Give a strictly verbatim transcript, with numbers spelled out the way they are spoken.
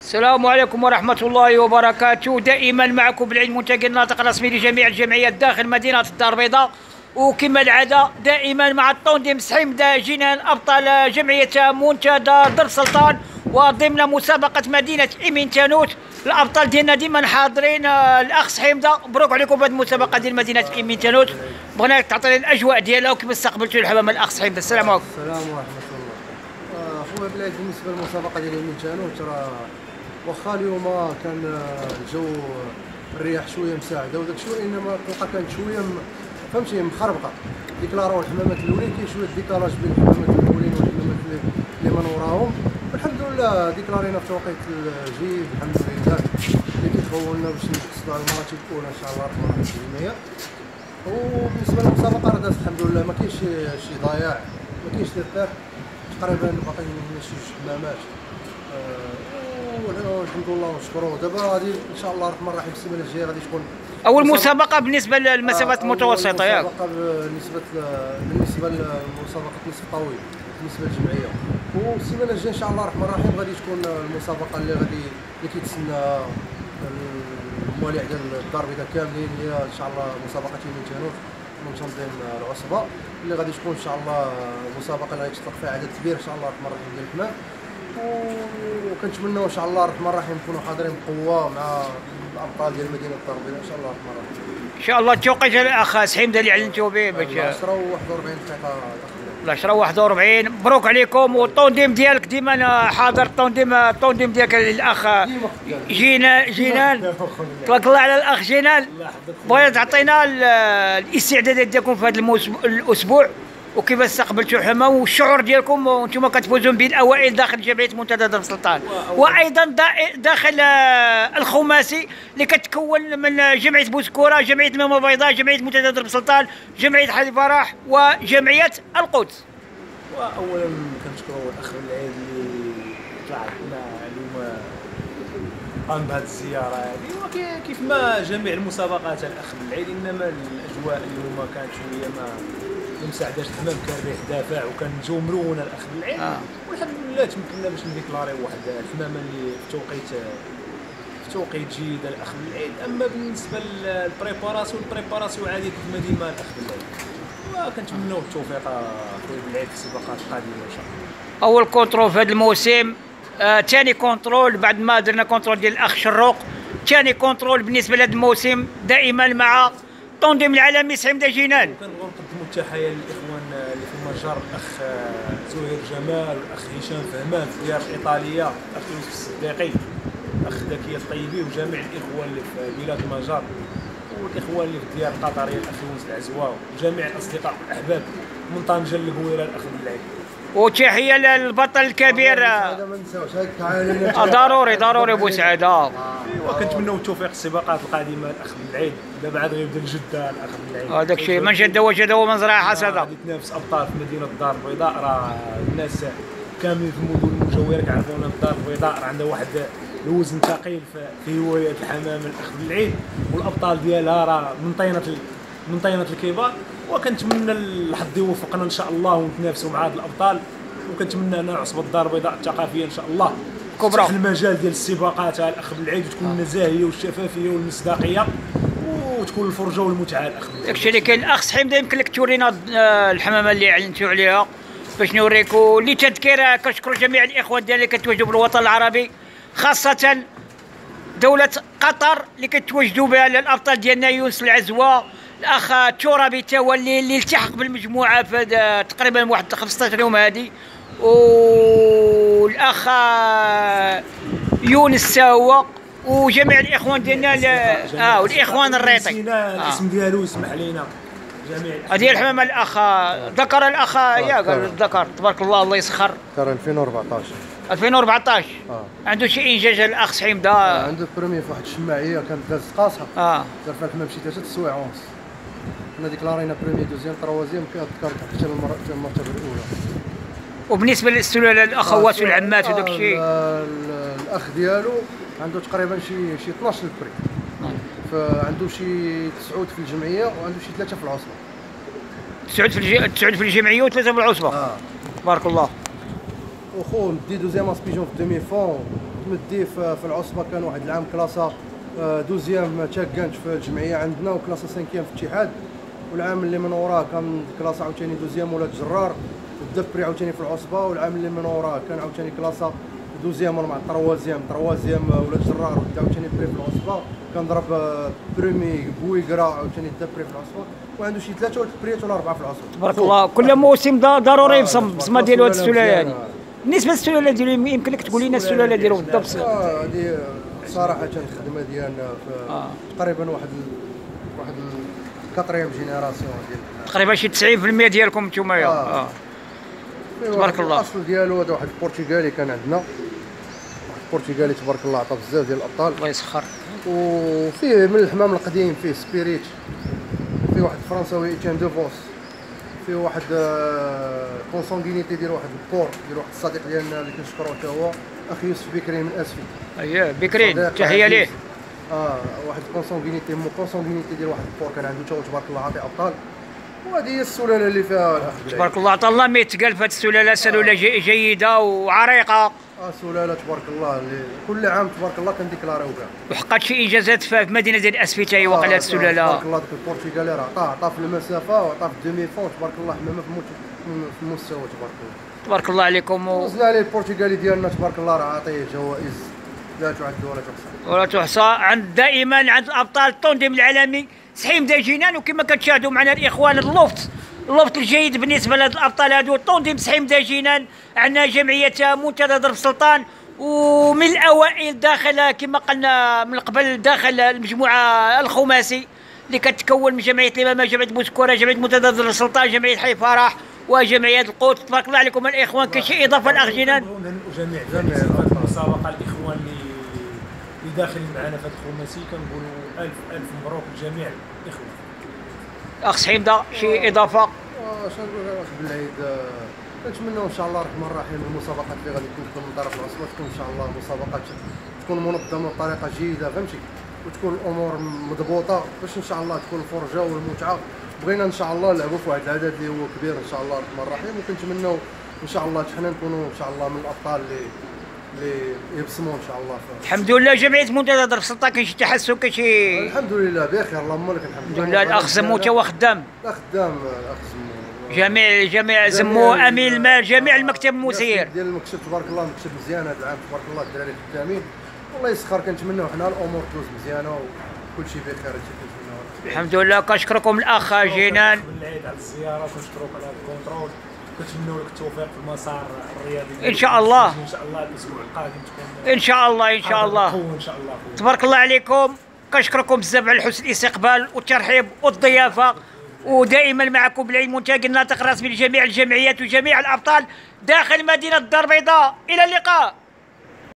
السلام عليكم ورحمة الله وبركاته. دائما معكم بالعيد المنتقل الناطق الرسمي لجميع الجمعيات داخل مدينة الدار البيضاء، وكما العادة دائما مع الطونديم سحيم جنان أبطال جمعية منتدى درب سلطان، وضمن مسابقة مدينة إيمين تانوت. الأبطال ديالنا ديما حاضرين. الأخ سحيمدة مبروك عليكم بهذه المسابقة ديال مدينة إيمين تانوت، بغيناك تعطينا الأجواء ديالها وكيف استقبلتوا الحمام الأخ سحيمدة. السلام عليكم. السلام ورحمة الله. خويا بلاد، بالنسبة للمسابقة ديال إيمين تانوت راه واخا اليوم كان الجو الرياح شويه مساعده وداك الشيء، انما الطلقه كانت شويه فهمتي مخربقه. ديكلاراو الحمامات الاولين كاين شويه ديكالاج بين الحمامات الاولين والحمامات اللي من وراهم. الحمد لله ديكلارينا في توقيت جيد الحمد لله، اللي كيخولنا باش نحصلوا على المراتب الاولى ان شاء الله الرحمن الرحيم في الجمعيه. وبالنسبه للمسابقه راه دازت الحمد لله، ما كاينش شي ضياع، ما كاينش تاثير، تقريبا باقيين شي جوج حمامات. والحمد لله ونشكروه. دابا غادي ان شاء الله الرحمن الرحيم السيمانه الجايه غادي تكون اول مسابقه بالنسبه للمسافات المتوسطه ياك؟ مسابقه بالنسبه بالنسبه لمسابقه نصف طويل بالنسبه للجمعيه. والسيمانه الجايه ان شاء الله الرحمن الرحيم غادي تكون المسابقه اللي غادي اللي كيتسنى المواليع ديال الدار البيضاء كاملين، هي ان شاء الله مسابقه إيمين تانوت منتظمين العصبه، اللي غادي تكون ان شاء الله مسابقه اللي غادي تطلق فيها عدد كبير ان شاء الله الرحمن الرحيم ديال الحمام. وكنتمناو ان شاء الله الرحمن الرحيم نكونوا حاضرين بقوه مع الابطال ديال مدينه الدار البيضاء ان شاء الله الرحمن الرحيم. ان شاء الله التوقيت الاخ سحيمدة اللي اعلنتوا به باش عشرة وواحد وأربعين دقيقه. عشرة وواحد وأربعين. مبروك عليكم. والطونديم ديالك ديما حاضر. الطونديم الطونديم ديالك الاخ جينان جينان تبارك الله على الاخ جينان. بغينا تعطينا الاستعدادات ديالكم في هذا الاسبوع وكيف استقبلتوا الحمام والشعور ديالكم وانتم كتفوزون بالاوائل داخل جمعيه منتدى درب سلطان، وايضا داخل الخماسي اللي كتكون من جمعيه بوسكوره، جمعيه الميمه البيضاء، جمعيه منتدى درب سلطان، جمعيه حادي فرح، وجمعيه القدس. واولا كنشكروا الاخ العيد اللي طلع لنا اليوم قام بهذه الزياره هذه، وكيف ما جميع المسابقات الاخ العيد، انما الاجواء اليوم كانت شويه ما مساعداش الحمام، كان ريح دافع وكان الجو مرونه الاخ العيد. آه. والحمد لله تمكنا باش نديكلاريو واحد الحمامه اللي في توقيت في توقيت جيد الاخ العيد. اما بالنسبه للبريباراسيون البريباراسيون عادي كما ديما الاخ العيد، وكنتمنوا التوفيق خويا بالعيد في السباقات القادمه ان شاء الله. اول كونترول في هذا الموسم، ثاني آه، كونترول بعد ما درنا كونترول ديال الاخ شروق، ثاني كونترول بالنسبه لهذا الموسم دائما مع الطونديم العالمي سحيمدة جينان. كنبغيو نقدموا التحيه للاخوان اللي في المجر، الاخ زهير جمال والاخ هشام فهمان في ديار الايطاليه، الاخ يوسف الصديقي، الاخ ذكي الطيبي، وجميع الاخوان اللي في بلاد المجر، والاخوان اللي في الديار القطريه الاخ يونس العزواء، وجميع الاصدقاء والاحباب من طنجه للقويره الاخ بالعيد. وتحيه للبطل الكبير. هذا ما نساوش هذاك ضروري ضروري ابو سعاده. وكنتمنوا التوفيق في السباقات القادمه الاخ بالعيد. دابا عاد غيبدا الجده الاخ بالعيد. هذاك الشيء من جد وجد ومن زرع حسد. غادي تنافس ابطال في مدينه الدار البيضاء، راه الناس كاملين في المدن المجاوره كيعرفونا الدار البيضاء راه عندها واحد الوزن ثقيل في هوايه الحمام الاخ بالعيد، والابطال ديالها راه من طينه من طينه الكبار. وكنتمنى الحظ يوفقنا ان شاء الله ونتنافسوا مع هاد الابطال، وكنتمنى ان عصبه الدار البيضاء الثقافيه ان شاء الله كبرى في المجال ديال السباقات الاخ بالعيد، وتكون النزاهيه والشفافيه والمصداقيه، وتكون الفرجه والمتعه الاخ. داكشي اللي كاين. الاخ سحيمدة يمكن لك تورينا الحمامه اللي اعلنتوا عليها باش نوريكم لتذكير. كنشكر جميع الاخوان ديالنا اللي كتواجدوا بالوطن العربي، خاصه دوله قطر اللي كتواجدوا بها الابطال ديالنا يونس العزواء، الاخ تورابي تولي اللي التحق بالمجموعه في تقريبا واحد خمسطاش يوم هذه، والاخ يونس ساوى، وجميع الاخوان ديالنا اه والاخوان الريطي. آه. الاسم ديالو يسمح لينا جميع هذه الحمامه الاخ ذكر الاخ يا قال ذكر تبارك الله الله يسخر ذكر ألفين وأربعطاش ألفين وأربعطاش. اه عنده شي انجاز الاخ سحيمدة؟ آه. عنده بريمي في واحد الشماعيه كانت دازت قاصحه، اه دار فيها الحمام شي ثلاثه السوايع ونص. حنا ديكلارينا بريمي دوزيام تروازيام كيذكر حتى المرتبه الاولى. وبالنسبه للسلاله الاخوات والعمات وداك الشيء، الاخ ديالو عنده تقريبا شي شي اثناش البري، فعنده شي تسعود في الجمعيه وعنده شي ثلاثه في العصبه. تسعود في الج... تسعود في الجمعيه وثلاثه في العصبه. اه بارك الله. وخو ندي دوزيام اسبيجون في دومي فون مدي في في العصبه كان واحد العام كلاسا دوزيام تشاكانت في الجمعيه عندنا وكلاسا سانكيام في الاتحاد، والعام اللي من وراه كان كلاسا عاوتاني دوزيام ولاد جرار ودبري عاوتاني في العصبه، والعام اللي من وراه كان عاوتاني كلاسا دوزيام مع تروازيام تروازيام ولاد جرار ودي عاوتاني بري في العصبه، كان ضرب بريمي بويكرا عاوتاني دبري في العصبه، وعنده شي ثلاثه ولا بريات ولا اربعه في العصبه. تبارك الله كل موسم ضروري بصمه ديالو هاد السلاله هادي. بالنسبه للسلاله ديالو يمكن لك تقول لنا السلاله ديالو بالضبط؟ اه هذه صراحه الخدمه ديالنا في آه. تقريبا واحد ال... واحد الكاتريام جينيراسيون ديال تقريبا شي تسعين في المية ديالكم نتوما. اه, آه. تبارك الله. الاصل ديالو هذا واحد البرتغالي كان عندنا، واحد البرتغالي تبارك الله عطى بزاف ديال الابطال الله يسخر، وفيه من الحمام القديم فيه سبيريت، فيه واحد الفرنساوي ايتيان دوفوس، فيه واحد كونسونغينيتي ديال واحد البور ديال واحد الصديق ديالنا اللي كنشكروه حتى هو اخ يوسف بكري من اسفي. اييه بكري تحيه ليه. اه واحد الكونسونغينيتي مو كونسونغينيتي ديال واحد البور كان عنده تا تبارك الله عاطي ابطال، وهذه هي السلاله اللي فيها الاخ تبارك الله. عطا الله ما يتقال في هذه السلاله، سلاله جي جيده وعريقه. اه سلاله تبارك الله اللي كل عام تبارك الله كنديكلاراو كاع، وحققت شي انجازات في مدينه ديال اسفي حتى هي واقع هذه السلاله. تبارك الله ديك البرتغالي راه عطاه عطاه في المسافه وعطاه في الدومي فون تبارك الله حمامه في المستوى تبارك الله. تبارك الله عليكم. وزنا عليه البرتغالي ديالنا تبارك الله راه عاطيه جوائز لا تعد ولا تحصى ولا تحصى. عند دائما عند الابطال التنظيم العالمي سحيم داجينان، وكما كتشاهدوا معنا الاخوان اللوفت اللوفت الجيد بالنسبه لهاد الابطال هادو تنظيم سحيم داجينان. عندنا جمعيه منتدى ضرب سلطان، ومن الاوائل داخل كما قلنا من قبل داخل المجموعه الخماسي اللي كتكون من جمعيه الامامه، جمعيه بوسكوره، جمعيه منتدى ضرب السلطان، جمعيه حي فرح، وجمعيه القدس. تبارك الله عليكم الاخوان. كاين شي اضافه الاخ جنان؟ جميع جميع المسابقه الاخوان اللي اللي داخلين معنا في هذا الخماسي كنقولوا الف الف مبروك لجميع الاخوان. اخ سحيم دا شي اضافه؟ اه شنو نقول اخ بالعيد، كنتمنوا ان شاء الله الرحمن الرحيم المسابقات اللي غادي تكون من طرف العصبه تكون ان شاء الله مسابقات تكون منظمه بطريقه جيده فهمتي، وتكون الامور مضبوطه باش ان شاء الله تكون الفرجه والمتعه. بغينا ان شاء الله نلعبوا في واحد العدد اللي هو كبير ان شاء الله الرحمن الرحيم، وكنتمنوا ان شاء الله حنا نكونوا ان شاء الله من الابطال اللي اللي يبصموا ان شاء الله. الحمد لله جمعيه منتدى ضرب السلطان كاين شي تحسن، كاين شي الحمد لله بخير اللهم لك الحمد لله. الاخ زمو تا هو خدام، خدام الاخ زمو، جميع جميع زمو امين المال، جميع المكتب المسير ديال المكتب تبارك الله مكتب مزيان هذا العام تبارك الله الدراري خدامين والله يسخر. كنتمنوا حنا الامور تدوز مزيانه وكل شيء بخير. الحمد لله. كنشكركم الاخ جنان بالعيد على الزياره، كنشكروك على هذا الكونترول، كنتمنوا لك التوفيق في المسار الرياضي ان شاء الله. ان شاء الله الاسبوع القادم تكون ان شاء الله ان شاء الله ان شاء الله. تبارك الله عليكم. كنشكركم بزاف على حسن الاستقبال والترحيب والضيافه، ودائما معكم بالعيد منتهى الناطق الرسمي لجميع الجمعيات وجميع الابطال داخل مدينه الدار البيضاء. الى اللقاء.